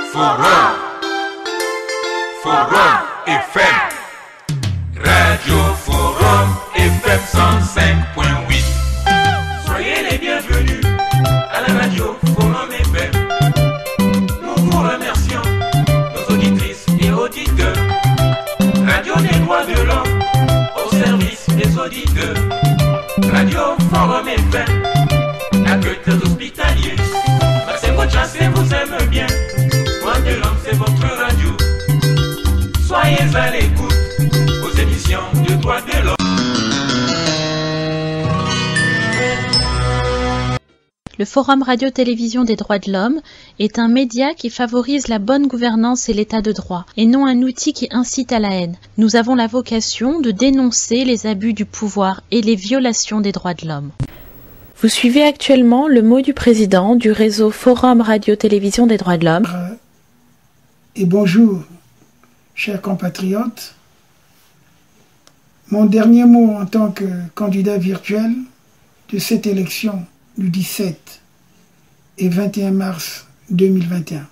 Forum. Forum FM. Radio Forum FM 105.8. Soyez les bienvenus à la radio Forum FM. Nous vous remercions, nos auditrices et auditeurs. Radio des droits de l'homme au service des auditeurs. Radio Forum FM, accueil des hospitaliers. C'est votre chance et vous aime bien. Droits de l'homme, c'est votre radio. Soyez à l'écoute aux émissions de droits de l'homme. Le Forum Radio-Télévision des droits de l'homme est un média qui favorise la bonne gouvernance et l'état de droit, et non un outil qui incite à la haine. Nous avons la vocation de dénoncer les abus du pouvoir et les violations des droits de l'homme. Vous suivez actuellement le mot du président du réseau Forum Radio-Télévision des droits de l'homme. Et bonjour, chers compatriotes. Mon dernier mot en tant que candidat virtuel de cette élection du 17 et 21 mars 2021.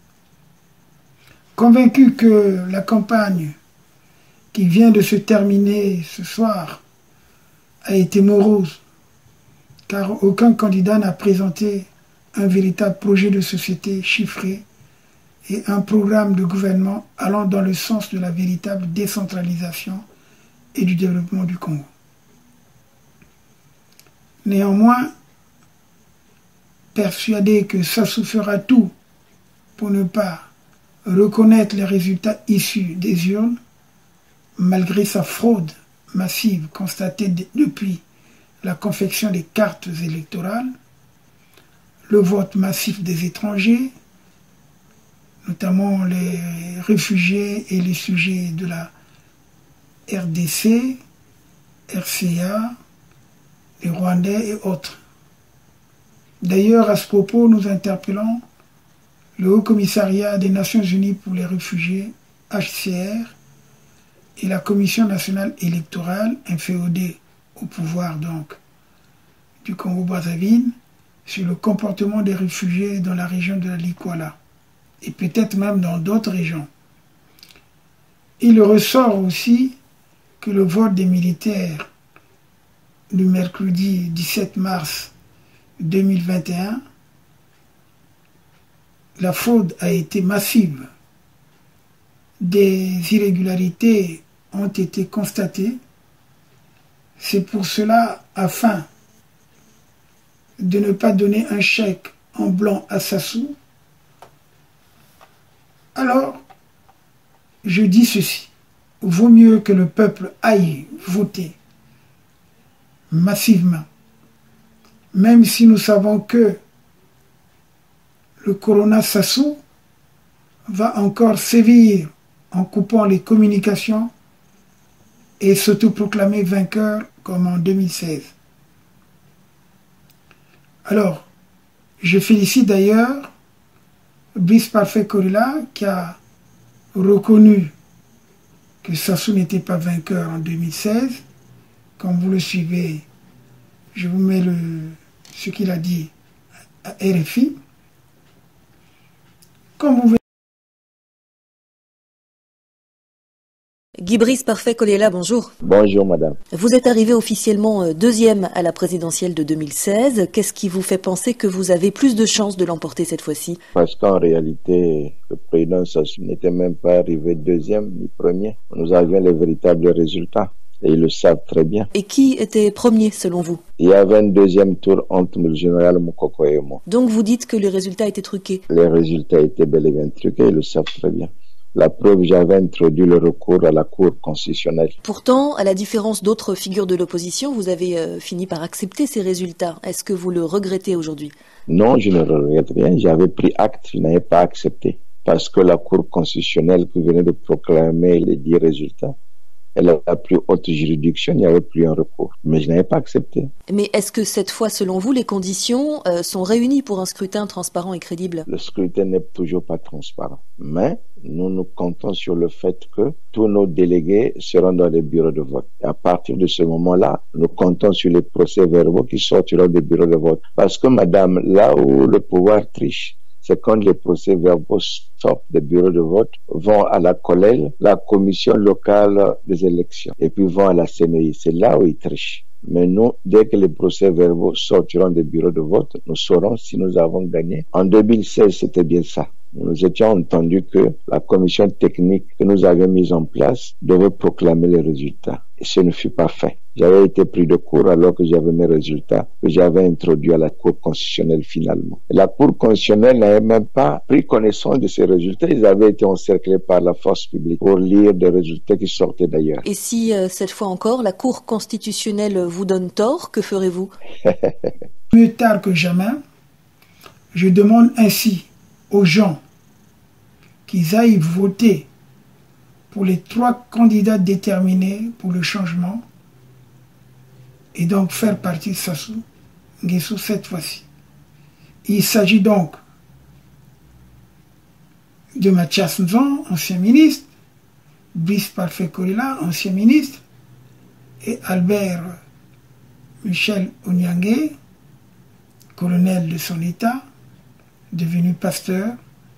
Convaincu que la campagne qui vient de se terminer ce soir a été morose, car aucun candidat n'a présenté un véritable projet de société chiffré et un programme de gouvernement allant dans le sens de la véritable décentralisation et du développement du Congo. Néanmoins, persuadé que Sassou fera tout pour ne pas reconnaître les résultats issus des urnes, malgré sa fraude massive constatée depuis la confection des cartes électorales, le vote massif des étrangers, notamment les réfugiés et les sujets de la RDC, RCA, les Rwandais et autres. D'ailleurs, à ce propos, nous interpellons le Haut Commissariat des Nations Unies pour les réfugiés, HCR, et la Commission nationale électorale, inféodée au pouvoir donc du Congo-Brazzaville, sur le comportement des réfugiés dans la région de la Likwala, et peut-être même dans d'autres régions. Il ressort aussi que le vote des militaires du mercredi 17 mars 2021, la fraude a été massive. Des irrégularités ont été constatées. C'est pour cela, afin de ne pas donner un chèque en blanc à Sassou, alors je dis ceci: vaut mieux que le peuple aille voter massivement, même si nous savons que le Corona Sassou va encore sévir en coupant les communications et s'autoproclamer vainqueur comme en 2016. Alors, je félicite d'ailleurs Brice Parfait Kolila qui a reconnu que Sassou n'était pas vainqueur en 2016. Comme vous le suivez, je vous mets ce qu'il a dit à RFI. Comme vous Guy Brice Parfait Kolila, bonjour. Bonjour madame. Vous êtes arrivé officiellement deuxième à la présidentielle de 2016. Qu'est-ce qui vous fait penser que vous avez plus de chances de l'emporter cette fois-ci? Parce qu'en réalité, le président Sassou n'était même pas arrivé deuxième ni premier. Nous avions les véritables résultats. Et ils le savent très bien. Et qui était premier selon vous? Il y avait un deuxième tour entre le général Moukoko et moi. Donc vous dites que les résultats étaient truqués? Les résultats étaient bel et bien truqués, ils le savent très bien. La preuve, j'avais introduit le recours à la Cour constitutionnelle. Pourtant, à la différence d'autres figures de l'opposition, vous avez fini par accepter ces résultats. Est-ce que vous le regrettez aujourd'hui? Non, je ne regrette rien. J'avais pris acte, je n'avais pas accepté. Parce que la Cour constitutionnelle qui venait de proclamer les 10 résultats, elle a la plus haute juridiction, il n'y avait plus un recours. Mais je n'avais pas accepté. Mais est-ce que cette fois, selon vous, les conditions sont réunies pour un scrutin transparent et crédible? Le scrutin n'est toujours pas transparent. Mais nous comptons sur le fait que tous nos délégués seront dans les bureaux de vote. Et à partir de ce moment-là, nous comptons sur les procès-verbaux qui sortiront des bureaux de vote. Parce que, madame, là où le pouvoir triche, c'est quand les procès-verbaux sortent des bureaux de vote, vont à la COLEL, la commission locale des élections, et puis vont à la CNI. C'est là où ils trichent. Mais nous, dès que les procès-verbaux sortiront des bureaux de vote, nous saurons si nous avons gagné. En 2016, c'était bien ça. Nous étions entendus que la commission technique que nous avions mise en place devait proclamer les résultats. Et ce ne fut pas fait. J'avais été pris de court alors que j'avais mes résultats que j'avais introduits à la Cour constitutionnelle finalement. Et la Cour constitutionnelle n'avait même pas pris connaissance de ces résultats. Ils avaient été encerclés par la force publique pour lire des résultats qui sortaient d'ailleurs. Et si, cette fois encore, la Cour constitutionnelle vous donne tort, que ferez-vous? Plus tard que jamais, je demande ainsi aux gens qu'ils aillent voter pour les 3 candidats déterminés pour le changement et donc faire partie de Sassou Nguesso cette fois-ci. Il s'agit donc de Mathias Nzon, ancien ministre, Brice Parfait Kolela, ancien ministre, et Albert Michel Onyangue, colonel de son État, devenu pasteur.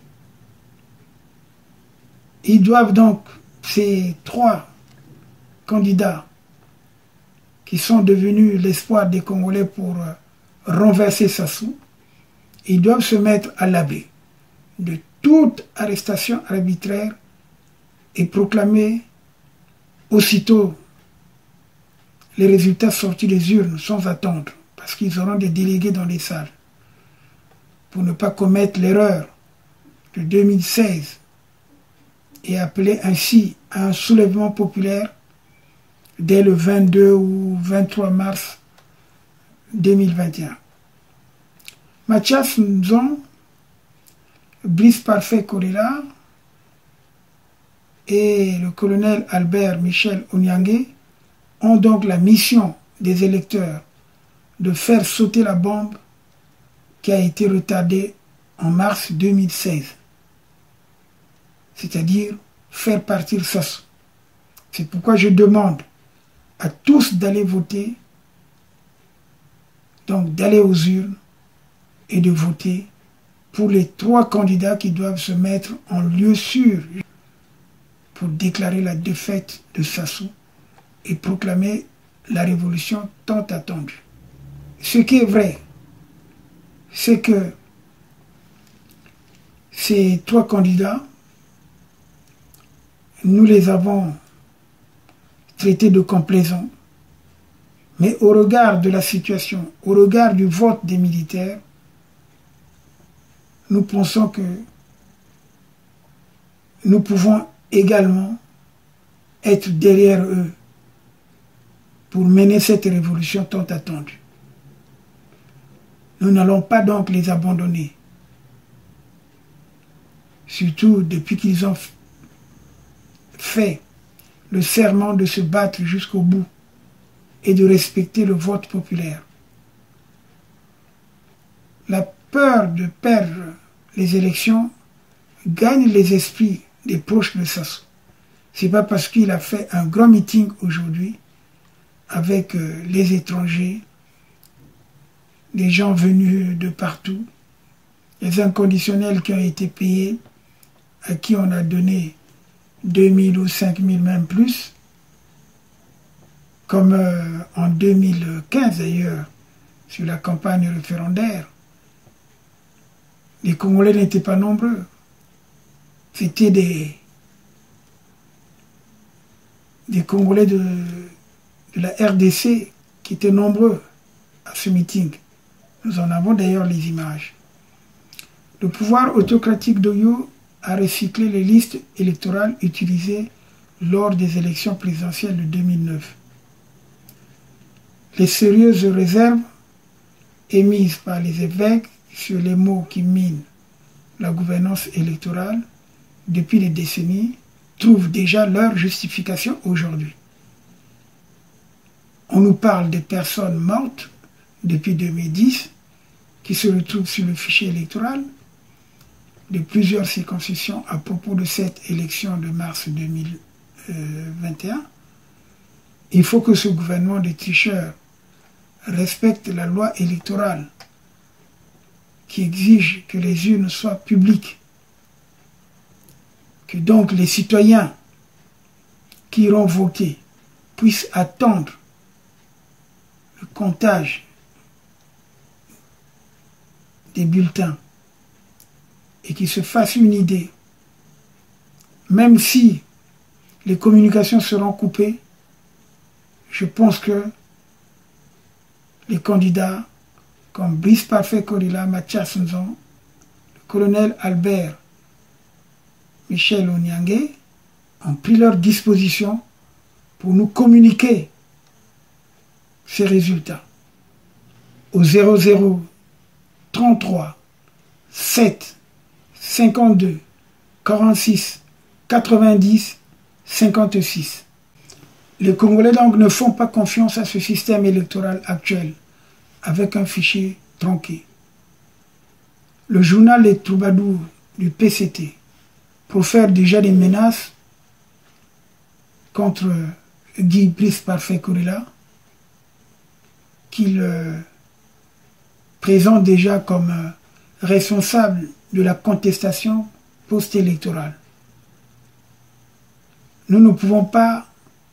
Ils doivent donc, ces 3 candidats qui sont devenus l'espoir des Congolais pour renverser Sassou, ils doivent se mettre à l'abri de toute arrestation arbitraire et proclamer aussitôt les résultats sortis des urnes sans attendre, parce qu'ils auront des délégués dans les salles, pour ne pas commettre l'erreur de 2016 et appeler ainsi à un soulèvement populaire dès le 22 ou 23 mars 2021. Mathias Nzon, Brice Parfait Kolela et le colonel Albert Michel Onyangue ont donc la mission des électeurs de faire sauter la bombe qui a été retardée en mars 2016. C'est-à-dire faire partir Sassou. C'est pourquoi je demande à tous d'aller voter, donc d'aller aux urnes et de voter pour les 3 candidats qui doivent se mettre en lieu sûr pour déclarer la défaite de Sassou et proclamer la révolution tant attendue. Ce qui est vrai, c'est que ces 3 candidats, nous les avons traités de complaisants, mais au regard de la situation, au regard du vote des militaires, nous pensons que nous pouvons également être derrière eux pour mener cette révolution tant attendue. Nous n'allons pas donc les abandonner, surtout depuis qu'ils ont fait le serment de se battre jusqu'au bout et de respecter le vote populaire. La peur de perdre les élections gagne les esprits des proches de Sassou. C'est pas parce qu'il a fait un grand meeting aujourd'hui avec les étrangers, les gens venus de partout, les inconditionnels qui ont été payés, à qui on a donné 2000 ou 5000, même plus, comme en 2015 d'ailleurs, sur la campagne référendaire. Les Congolais n'étaient pas nombreux. C'était des Congolais de la RDC qui étaient nombreux à ce meeting. Nous en avons d'ailleurs les images. Le pouvoir autocratique d'Oyo a recyclé les listes électorales utilisées lors des élections présidentielles de 2009. Les sérieuses réserves émises par les évêques sur les mots qui minent la gouvernance électorale depuis des décennies trouvent déjà leur justification aujourd'hui. On nous parle des personnes mortes depuis 2010 qui se retrouvent sur le fichier électoral de plusieurs circonscriptions à propos de cette élection de mars 2021. Il faut que ce gouvernement de tricheurs respecte la loi électorale qui exige que les urnes soient publiques, que donc les citoyens qui iront voter puissent attendre le comptage des bulletins et qu'ils se fassent une idée, même si les communications seront coupées, je pense que les candidats comme Brice Parfait Korila, Mathias Nzon, le colonel Albert Michel Onyangue ont pris leur disposition pour nous communiquer ces résultats au 00 33 7 52 46 90 56. Les Congolais donc ne font pas confiance à ce système électoral actuel avec un fichier tronqué. Le journal Les Troubadours du PCT profère déjà des menaces contre Guy Brice Parfait Korila, qu'il présente déjà comme responsable de la contestation post-électorale. Nous ne pouvons pas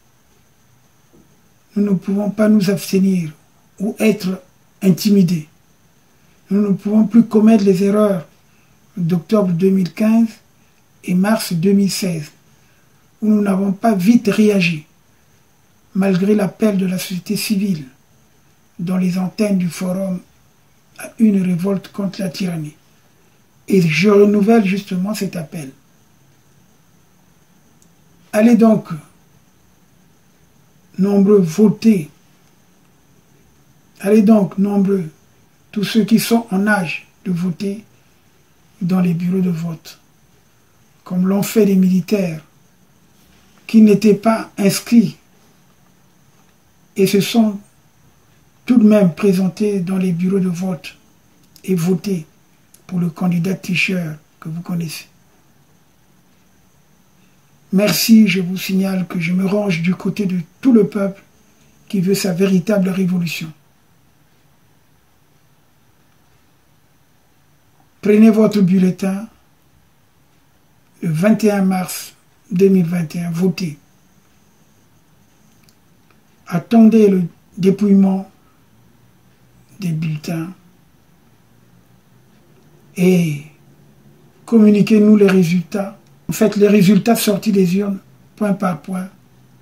nous abstenir ou être intimidés. Nous ne pouvons plus commettre les erreurs d'octobre 2015 et mars 2016, où nous n'avons pas vite réagi, malgré l'appel de la société civile dans les antennes du forum à une révolte contre la tyrannie. Et je renouvelle justement cet appel. Allez donc, nombreux, voter. Allez donc, nombreux, tous ceux qui sont en âge de voter dans les bureaux de vote, comme l'ont fait les militaires qui n'étaient pas inscrits et se sont tout de même présentés dans les bureaux de vote et voté pour le candidat tricheur que vous connaissez. Merci, je vous signale que je me range du côté de tout le peuple qui veut sa véritable révolution. Prenez votre bulletin le 21 mars 2021, votez. Attendez le dépouillement des bulletins et communiquez-nous les résultats. En fait, les résultats sortis des urnes, point par point,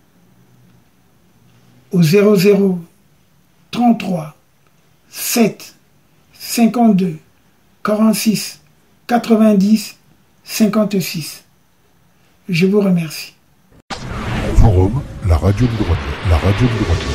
au 00 33 7 52 46 90 56. Je vous remercie. Forum, la radio du droit de l'homme. La radio du droit de l'homme.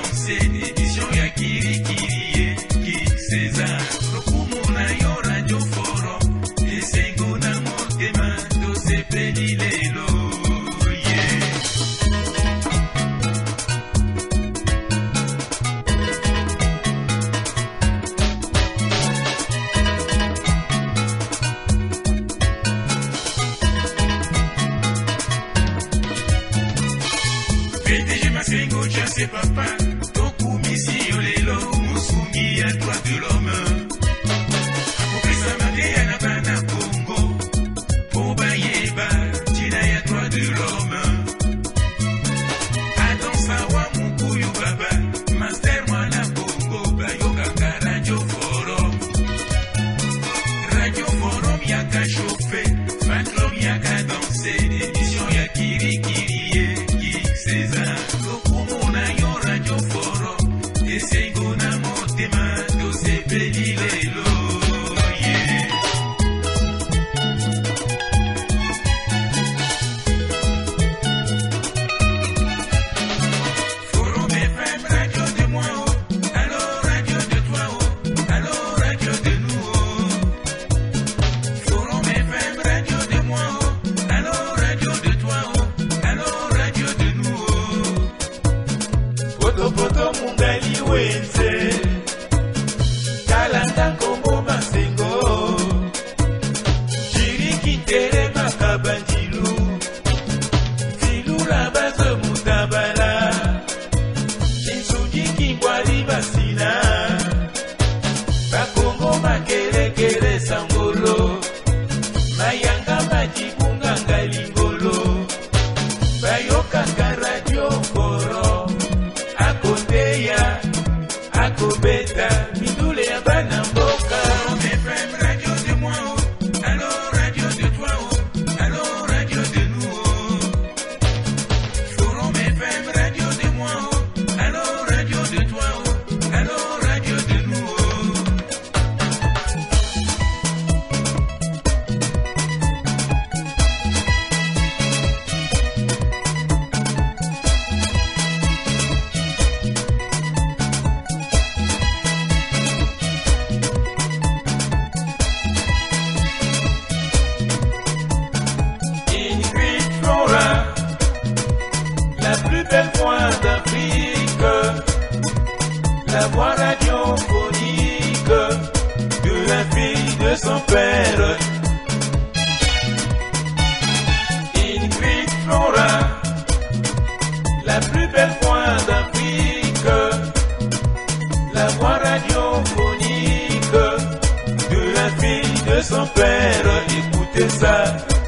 César, Masengo Tchasse Papa, Toku Missi Olelo, Musungi à droit de l'homme. Kopesa Made Anabana Congo, Pobayeba, Tina à droit de l'homme. Adam Sawa Mukuyu Baba, Master Mwana Congo, Bayoka Radio Forum. Radio Forum Yaka chauffé, Fatlom Yaka dansé, émission Yakiri Kirie, Ki César. Radio Forum, Esengo na motema, dose peli lelo, yeah. Forum FM, radio de moi, oh. Alors radio de toi, oh. Alors radio de nous, oh. Forum FM, radio de moi, oh. Alors radio de toi, oh. Alors radio de nous, oh. Poto mungali wenze Kalanda kombo masengo Chiriki tere makabanjilu Filu la bazo mutabala Insuji kimbwali basina Bakongo makelekele sangolo Mayanga majibunga ngalingolo Bayokaka radio Forum Akoteya, Akobeta, Midule ya bana mboka. FM radio de moi, oh. Alors radio de toi, oh. Alors radio de nous, oh. Forum FM radio de moi, oh. Alors radio de toi, oh. Alors radio de nous, oh. La plus belle voix d'Afrique, la voix radiophonique de la fille de son père. Ingrid Flora, la plus belle voix d'Afrique, la voix radiophonique de la fille de son père. Écoutez ça.